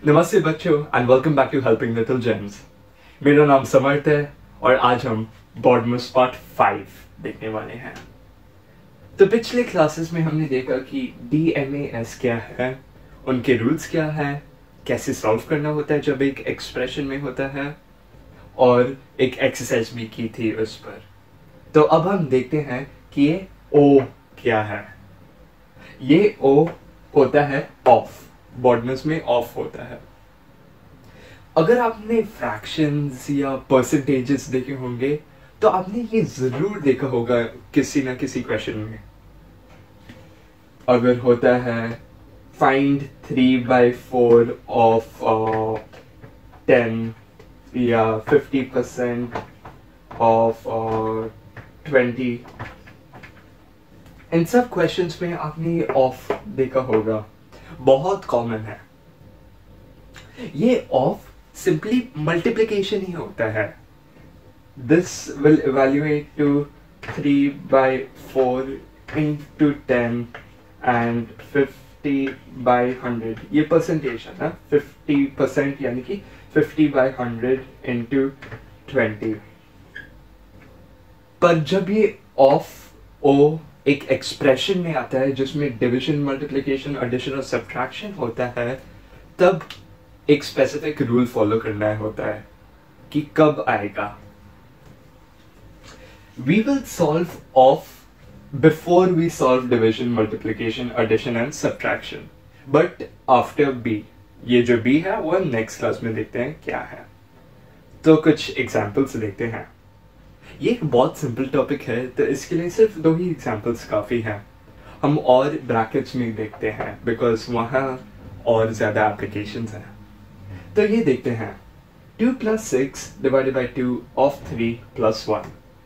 नमस्ते बच्चों and welcome back to helping little gems. मेरा नाम समर्थ है और आज हम बॉडमस पार्ट 5 देखने वाले हैं। तो पिछले क्लासेस में हमने देखा कि DMAS क्या है, उनके रूल्स क्या है, कैसे सॉल्व करना होता है जब एक एक्सप्रेशन में होता है, और एक एक्सरसाइज भी की थी उस पर। तो अब हम देखते हैं कि ये O क्या है। ये O होता है ऑफ, बॉडमस में ऑफ होता है। अगर आपने फ्रैक्शंस या परसेंटेजेस देखे होंगे तो आपने ये जरूर देखा होगा किसी ना किसी क्वेश्चन में। अगर होता है फाइंड 3/4 ऑफ 10 या 50% ऑफ 20, इन सब क्वेश्चंस में आपने ऑफ देखा होगा, बहुत कॉमन है। ये ऑफ सिंपली मल्टीप्लिकेशन ही होता है। This will evaluate to 3/4 into 10 and 50/100। ये परसेंटेज है ना, 50% यानी कि 50/100 into 20। पर जब ये ऑफ ओ एक एक्सप्रेशन में आता है जिसमें डिवीजन, मल्टीप्लिकेशन, एडिशन और सब्ट्रैक्शन होता है, तब एक स्पेसिफिक रूल फॉलो करना होता है कि कब आएगा। We will solve of before we solve division, multiplication, addition and subtraction, but after B. ये जो बी है वो नेक्स्ट क्लास में देखते हैं क्या है। तो कुछ एग्जाम्पल्स देखते हैं। ये एक बहुत सिंपल टॉपिक है तो इसके लिए सिर्फ 2 ही एग्जाम्पल्स काफी हैं। हम और ब्रैकेट्स में देखते हैं बिकॉज वहां और ज्यादा एप्लीकेशंस हैं। तो ये देखते हैं 2 + 6 / 2 of 3 + 1।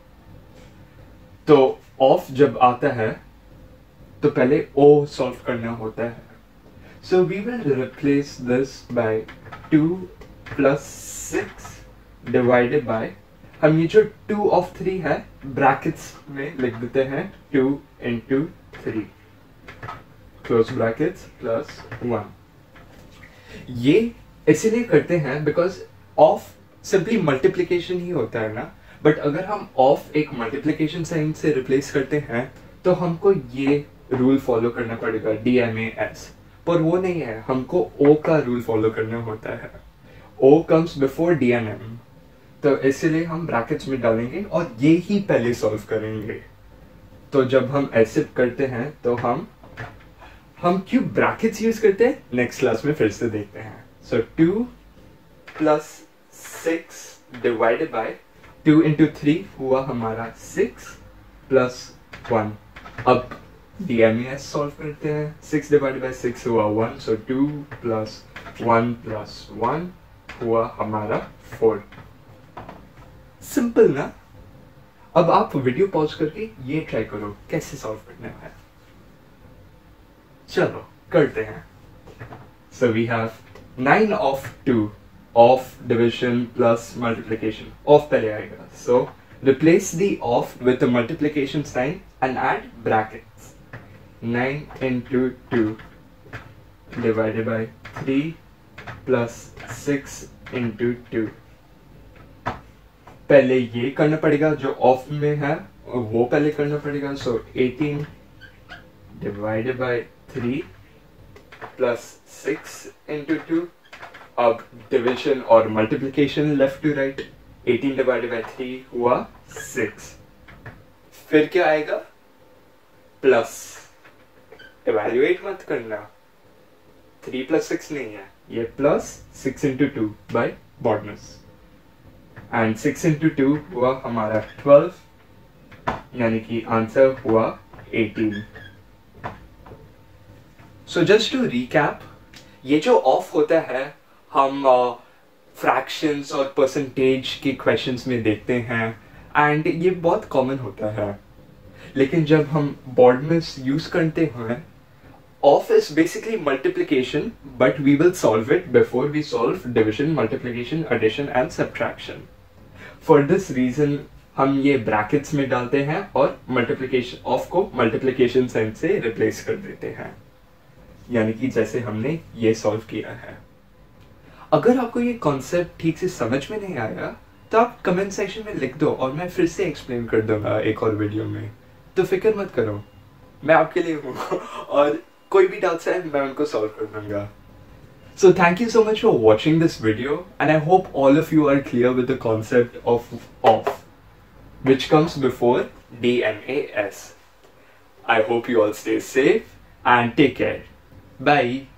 तो ऑफ जब आता है तो पहले O सॉल्व करना होता है। So we will replace this by 2 + 6 / हम ये जो 2 of 3 है ब्रैकेट्स में लिख देते हैं 2 into 3 क्लोज ब्रैकेट्स +1। ये इसीलिए करते हैं बिकॉज ऑफ सिंपली मल्टीप्लिकेशन ही होता है ना, बट अगर हम ऑफ एक मल्टीप्लिकेशन साइन से रिप्लेस करते हैं तो हमको ये रूल फॉलो करना पड़ेगा DMAS, पर वो नहीं है, हमको O का रूल फॉलो करना होता है। O कम्स बिफोर DMM, तो इसलिए हम ब्रैकेट्स में डालेंगे और ये ही पहले सॉल्व करेंगे। तो जब हम ऐसे करते हैं तो हम क्यों ब्रैकेट्स यूज करते हैं नेक्स्ट क्लास में फिर से देखते हैं। सो 2 + 6 / 2 into 3 हुआ हमारा 6 + 1। अब DMAS सॉल्व करते हैं। 6 / 6 हुआ 1, सो 2 + 1 + 1 हुआ हमारा 4। सिंपल ना। अब आप वीडियो पॉज करके ये ट्राई करो कैसे सॉल्व करना है। चलो करते हैं। So we have 9 of 2 of division plus multiplication. Of पहले आएगा, so replace the of with the multiplication sign and add brackets. 9 into 2 / 3 + 6 into 2। पहले ये करना पड़ेगा जो ऑफ में है, वो पहले करना पड़ेगा। सो 18 / 3 + 6 into 2। अब डिवीजन और मल्टीप्लिकेशन लेफ्ट टू राइट। 18 / 3 हुआ 6। फिर क्या आएगा? प्लस। इवैल्यूएट मत करना, 3 + 6 नहीं है, ये plus 6 into 2 by BODMAS. And 6 into 2 हुआ हमारा 12, यानी कि आंसर हुआ 18। सो जस्ट टू रिकैप, ये जो ऑफ होता है हम फ्रैक्शंस और परसेंटेज के क्वेश्चंस में देखते हैं एंड ये बहुत कॉमन होता है। लेकिन जब हम बॉडमस यूज करते हैं, of is basically multiplication, but we will solve it before we solve division, multiplication, addition and subtraction. For this reason हम ये ब्रैकेट्स में डालते हैं और मल्टीप्लिकेशन ऑफ को मल्टीप्लिकेशन साइन से रिप्लेस कर देते हैं, यानी कि जैसे हमने ये सॉल्व किया है। अगर आपको ये कॉन्सेप्ट ठीक से समझ में नहीं आया तो आप कमेंट सेक्शन में लिख दो और मैं फिर से एक्सप्लेन कर दूंगा एक और वीडियो में, तो फिक्र मत करो, मैं आपके लिए हूँ और कोई भी डाउट्स है मैं उनको सॉल्व कर दूंगा. So thank you so much for watching this video, and I hope all of you are clear with the concept of off, which comes before D and A S. I hope you all stay safe and take care. Bye.